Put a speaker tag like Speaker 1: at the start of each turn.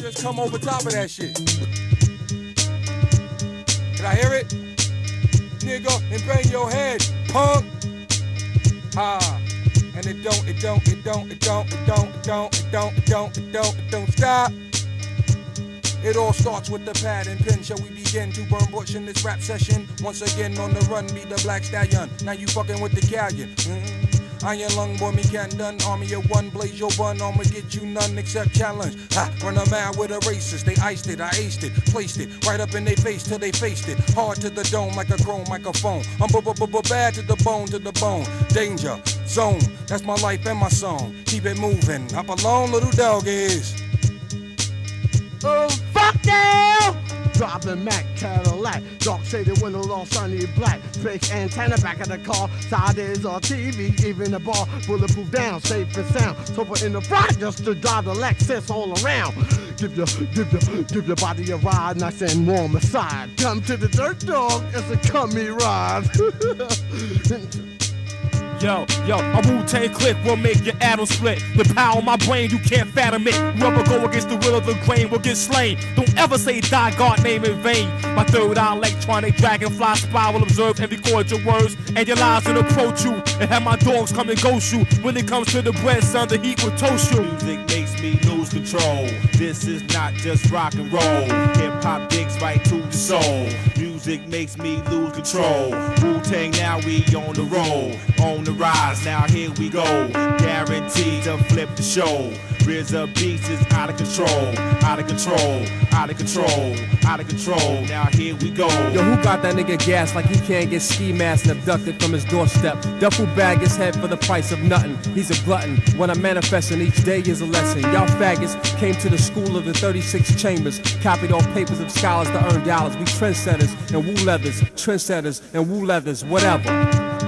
Speaker 1: just come over top of that shit. Can I hear it? Nigga, and bang your head, punk. Ha. And it don't stop. It all starts with the pad and pen. Shall we begin to burn bush in this rap session? Once again on the run, be the black stallion. Now you fucking with the Callion. Iron lung boy, me can't done. Army of one, blaze your bun. I'ma get you none except challenge. Ha, run a mile with a racist. They iced it, I aced it, placed it right up in their face till they faced it. Hard to the dome like a chrome microphone. I'm bad to the bone. Danger zone, that's my life and my song. Keep it moving. Hop along, little dog is.
Speaker 2: Oh, fuck now! Driving Mac Cadillac, dark shaded windows all sunny black. Fake antenna back of the car, side is on TV, even the bar, bulletproof down, safe and sound. Sober in the front just to drive the Lexus all around. Give your body a ride, nice and warm aside. Come to the dirt dog, it's a cummy ride.
Speaker 3: Yo, a Wu-Tang click will make your atom split. The power of my brain, you can't fathom it. Whoever go against the will of the grain will get slain. Don't ever say die God name in vain. My third eye electronic dragonfly spy will observe and record your words and your lies and approach you. And have my dogs come and ghost you. When it comes to the bread, son, the heat will toast you.
Speaker 4: Music makes me lose control. This is not just rock and roll. Hip-hop digs right to the soul. Music makes me lose control. Wu-Tang, now we on the roll. On the rise, now here we go. Guaranteed to flip the show. RZA beats is out of control. Out of control. Out of control. Out of control. Now here we go.
Speaker 5: Yo, who got that nigga gas like he can't get ski masked and abducted from his doorstep? Duffel bag his head for the price of nothing. He's a glutton. When I'm manifesting, each day is a lesson. Y'all faggots came to the school of the 36 chambers, copied off papers of scholars to earn dollars. We trendsetters and woo leathers, trendsetters and woo leathers, whatever.